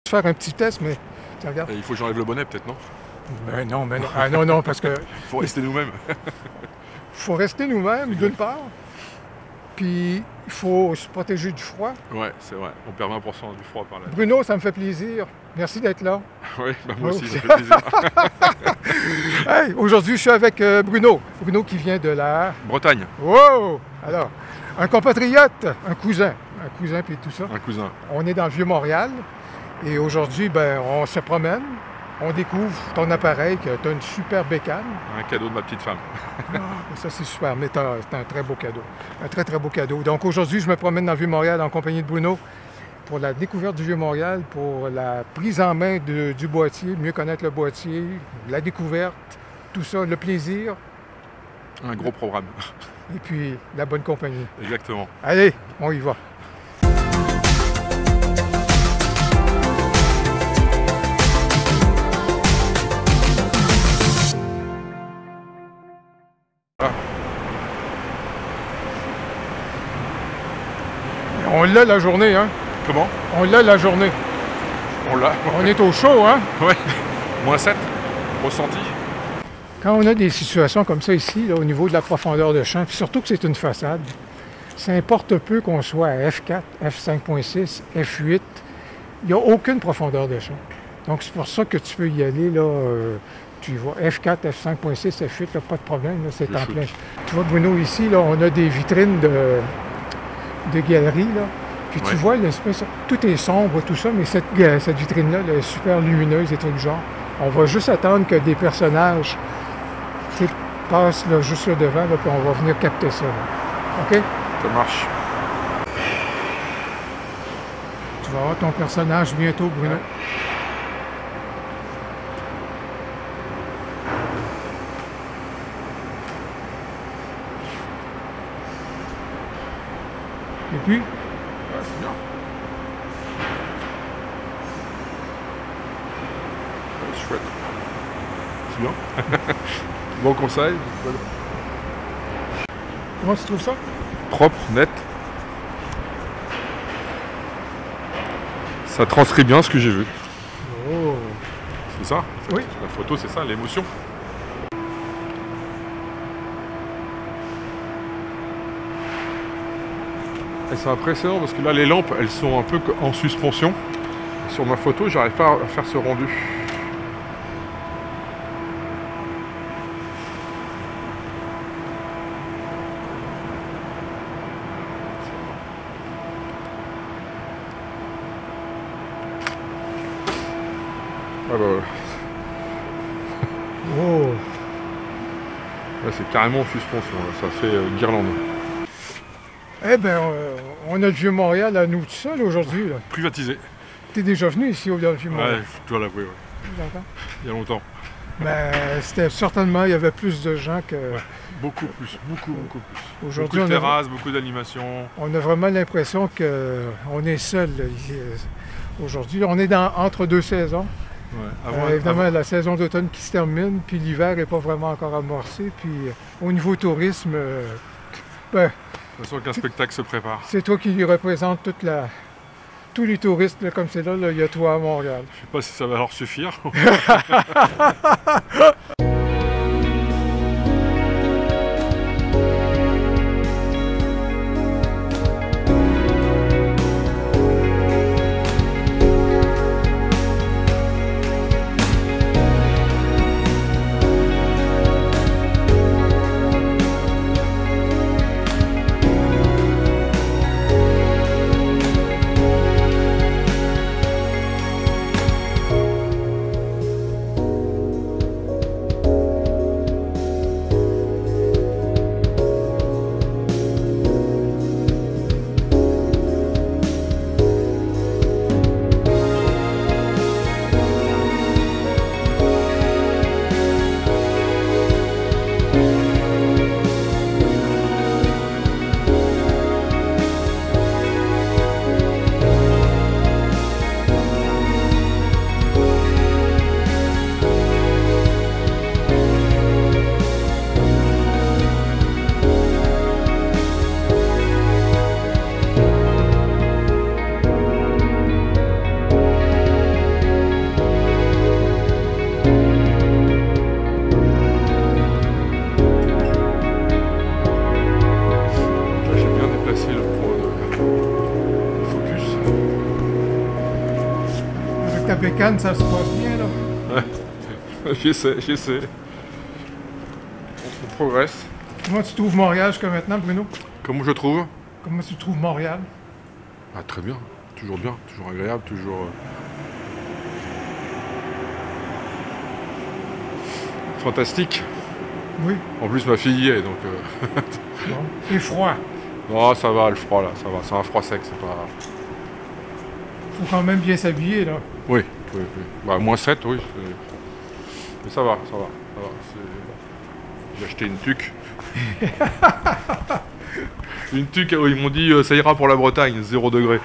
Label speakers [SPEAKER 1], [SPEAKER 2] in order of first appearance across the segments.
[SPEAKER 1] faire un petit test, mais tiens, regarde.
[SPEAKER 2] Et il faut que j'enlève le bonnet peut-être, non?
[SPEAKER 1] Mais non, mais non. Ah non, non, parce que...
[SPEAKER 2] Il faut rester nous-mêmes.
[SPEAKER 1] faut rester nous-mêmes, d'une part. Puis, il faut se protéger du froid.
[SPEAKER 2] Ouais, c'est vrai. On perd 20% du froid par là.
[SPEAKER 1] Bruno, ça me fait plaisir. Merci d'être là.
[SPEAKER 2] Oui, bah moi aussi, ça fait plaisir.
[SPEAKER 1] Hey, aujourd'hui, je suis avec Bruno. Bruno qui vient de la...
[SPEAKER 2] Bretagne.
[SPEAKER 1] Wow! Alors, un compatriote, un cousin puis tout ça.
[SPEAKER 2] Un cousin.
[SPEAKER 1] On est dans le Vieux-Montréal et aujourd'hui, ben, on se promène, on découvre ton appareil, que tu as une super bécane.
[SPEAKER 2] Un cadeau de ma petite femme.
[SPEAKER 1] Ah, ça, c'est super, mais c'est un très beau cadeau. Un très, très beau cadeau. Donc aujourd'hui, je me promène dans le Vieux-Montréal en compagnie de Bruno pour la découverte du Vieux-Montréal, pour la prise en main du boîtier, mieux connaître le boîtier, la découverte, tout ça, le plaisir.
[SPEAKER 2] Un gros programme.
[SPEAKER 1] Et puis, la bonne compagnie.
[SPEAKER 2] Exactement.
[SPEAKER 1] Allez, on y va.
[SPEAKER 2] Ah.
[SPEAKER 1] On l'a la journée, hein?
[SPEAKER 2] Comment?
[SPEAKER 1] On l'a la journée.
[SPEAKER 2] On l'a.
[SPEAKER 1] On est au chaud, hein?
[SPEAKER 2] Ouais. -7, ressenti.
[SPEAKER 1] Quand on a des situations comme ça ici, là, au niveau de la profondeur de champ, puis surtout que c'est une façade, ça importe peu qu'on soit à F4, F5.6, F8, il n'y a aucune profondeur de champ. Donc c'est pour ça que tu peux y aller, là, tu vois, F4, F5.6, F8, là, pas de problème, c'est en plein. Tu vois, Bruno, ici, là, on a des vitrines de galerie, là, puis tu vois l'espèce, tout est sombre, tout ça, mais cette vitrine-là, elle est super lumineuse et tout le genre. On va juste attendre que des personnages passent là, juste là devant, là, puis on va venir capter ça. Là. OK?
[SPEAKER 2] Ça marche.
[SPEAKER 1] Tu vas avoir ton personnage bientôt, Bruno. Et puis?
[SPEAKER 2] Ouais, c'est bien. Ouais, chouette. C'est bien. Bon conseil.
[SPEAKER 1] Comment tu trouves ça?
[SPEAKER 2] Propre, net. Ça transcrit bien ce que j'ai vu.
[SPEAKER 1] Oh!
[SPEAKER 2] C'est ça? En fait.
[SPEAKER 1] Oui.
[SPEAKER 2] La photo, c'est ça, l'émotion. Et c'est impressionnant parce que là, les lampes, elles sont un peu en suspension. Sur ma photo, j'arrive pas à faire ce rendu. Ah bah voilà.
[SPEAKER 1] Oh!
[SPEAKER 2] Là, c'est carrément en suspension, là. Ça fait guirlande.
[SPEAKER 1] Eh bien, on a le Vieux-Montréal à nous tout seul aujourd'hui.
[SPEAKER 2] Privatisé.
[SPEAKER 1] Tu es déjà venu ici au Vieux-Montréal?
[SPEAKER 2] Ouais, je dois l'avouer, ouais.
[SPEAKER 1] D'accord.
[SPEAKER 2] Il y a longtemps.
[SPEAKER 1] Ben, c'était certainement, il y avait plus de gens que...
[SPEAKER 2] Ouais. Beaucoup plus, beaucoup plus.
[SPEAKER 1] Aujourd'hui,
[SPEAKER 2] beaucoup de terrasses, beaucoup d'animations.
[SPEAKER 1] On a vraiment l'impression qu'on est seul là, ici. Aujourd'hui, on est entre deux saisons.
[SPEAKER 2] Ouais.
[SPEAKER 1] Évidemment, la saison d'automne qui se termine, puis l'hiver n'est pas vraiment encore amorcé. Puis au niveau tourisme, ben,
[SPEAKER 2] de toute façon qu'un spectacle se prépare.
[SPEAKER 1] C'est toi qui représente tous les touristes, là, comme c'est là, il y a toi à Montréal.
[SPEAKER 2] Je sais pas si ça va leur suffire.
[SPEAKER 1] ta bécane, ça se passe bien, là?
[SPEAKER 2] Ouais, j'essaie. On progresse.
[SPEAKER 1] Comment tu trouves Montréal jusqu'à maintenant, Bruno?
[SPEAKER 2] Comment je trouve?
[SPEAKER 1] Comment tu trouves Montréal?
[SPEAKER 2] Ah, très bien, toujours agréable, toujours... fantastique.
[SPEAKER 1] Oui.
[SPEAKER 2] En plus, ma fille y est, donc...
[SPEAKER 1] Bon. Et froid.
[SPEAKER 2] Non, ça va, le froid, là, ça va. C'est un froid sec, c'est pas...
[SPEAKER 1] Faut quand même bien s'habiller, là.
[SPEAKER 2] Oui. Bah, -7, oui. Mais ça va. J'ai acheté une tuque. Une tuque, ils m'ont dit, ça ira pour la Bretagne, 0 degré.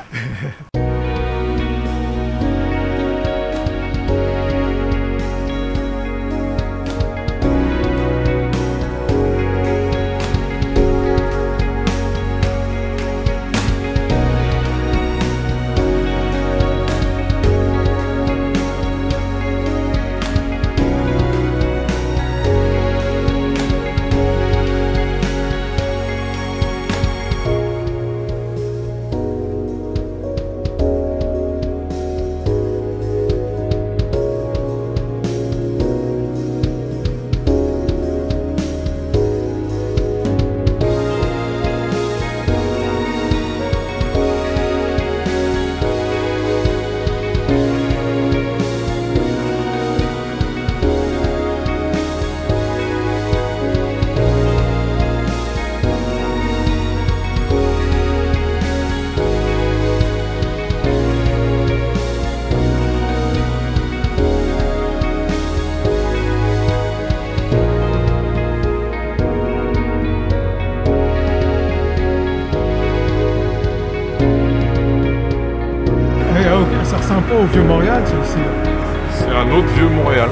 [SPEAKER 1] Ça ressemble pas au Vieux-Montréal, ça, ici.
[SPEAKER 2] C'est un autre vieux Montréal.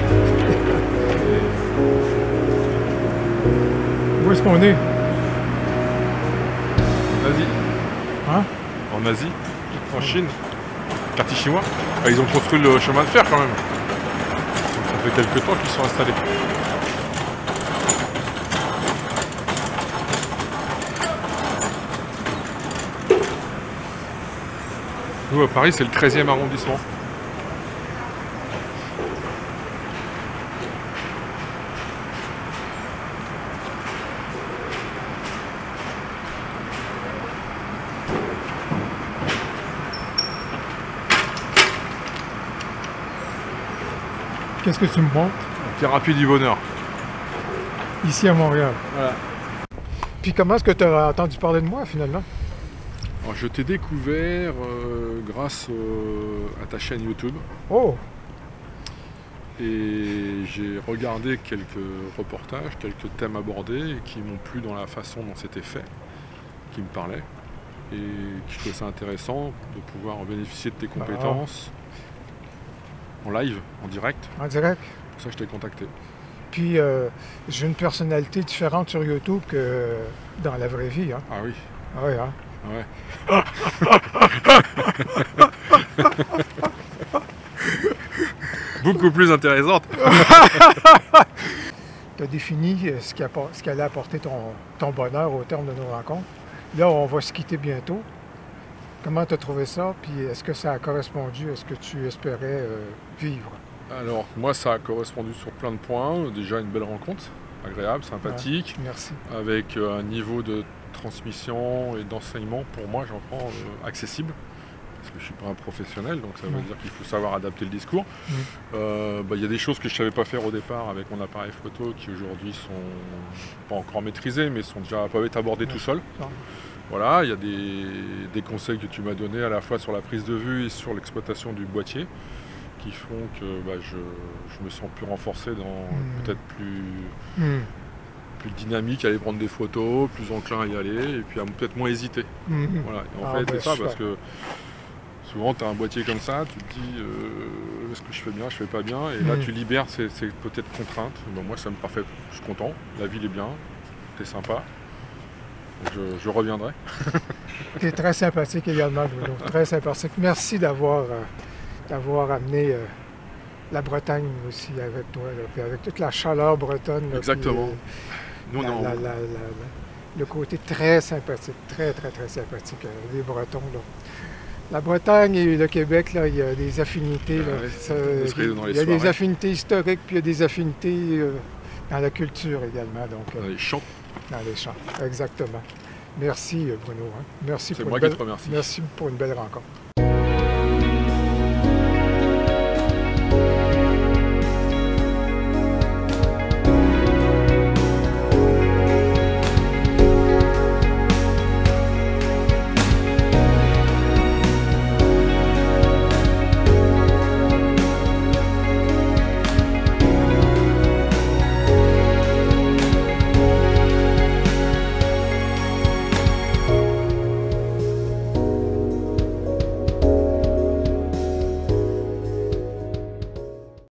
[SPEAKER 1] Où est-ce qu'on est?
[SPEAKER 2] En Asie.
[SPEAKER 1] Hein?
[SPEAKER 2] En Asie. En Chine. Quartier chinois. Ah, ils ont construit le chemin de fer, quand même. Ça fait quelques temps qu'ils sont installés. Nous, à Paris, c'est le 13e arrondissement.
[SPEAKER 1] Qu'est-ce que tu me montres?
[SPEAKER 2] Thérapie du bonheur.
[SPEAKER 1] Ici à Montréal.
[SPEAKER 2] Voilà.
[SPEAKER 1] Puis comment est-ce que tu as entendu parler de moi, finalement?
[SPEAKER 2] Alors, je t'ai découvert grâce à ta chaîne YouTube.
[SPEAKER 1] Oh!
[SPEAKER 2] Et j'ai regardé quelques reportages, quelques thèmes abordés qui m'ont plu dans la façon dont c'était fait, qui me parlaient. Et je trouvais ça intéressant de pouvoir bénéficier de tes compétences en live, en direct.
[SPEAKER 1] En direct?
[SPEAKER 2] C'est pour ça que je t'ai contacté.
[SPEAKER 1] Puis j'ai une personnalité différente sur YouTube que dans la vraie vie. Hein?
[SPEAKER 2] Ah oui.
[SPEAKER 1] Ah oui, hein?
[SPEAKER 2] Ouais. Beaucoup plus intéressante.
[SPEAKER 1] Tu as défini ce qui allait apporter ton bonheur au terme de nos rencontres. Là, on va se quitter bientôt. Comment tu as trouvé ça? Puis est-ce que ça a correspondu à ce que tu espérais vivre?
[SPEAKER 2] Alors, moi, ça a correspondu sur plein de points. Déjà, une belle rencontre, agréable, sympathique.
[SPEAKER 1] Ouais, merci.
[SPEAKER 2] Avec un niveau de transmission et d'enseignement, pour moi, j'en prends accessible. Parce que je ne suis pas un professionnel, donc ça veut dire qu'il faut savoir adapter le discours. Y a des choses que je ne savais pas faire au départ avec mon appareil photo qui aujourd'hui sont pas encore maîtrisées, mais peuvent être abordées tout seul. Voilà, il y a des conseils que tu m'as donnés à la fois sur la prise de vue et sur l'exploitation du boîtier qui font que je me sens plus renforcé, peut-être plus dynamique à aller prendre des photos, plus enclin à y aller et puis à peut-être moins hésiter. Voilà. Et en fait, c'est ça, parce que souvent tu as un boîtier comme ça, tu te dis est-ce que je fais bien, je fais pas bien, et là tu libères ces peut-être contraintes. Bon, moi ça me parfait, je suis content, la ville est bien, c'est sympa. Je reviendrai.
[SPEAKER 1] Tu es très sympathique également, Bruno. Très sympathique. Merci d'avoir amené la Bretagne aussi avec toi, là, puis avec toute la chaleur bretonne. Là,
[SPEAKER 2] exactement.
[SPEAKER 1] Puis, le côté très sympathique, très sympathique des Bretons. Là. La Bretagne et le Québec, là, il y a des affinités. Là, il y a des affinités historiques, puis il y a des affinités dans la culture également. Donc,
[SPEAKER 2] dans les chants.
[SPEAKER 1] Dans les chants, exactement. Merci Bruno. Hein.
[SPEAKER 2] C'est moi qui te remercie.
[SPEAKER 1] Merci pour une belle rencontre.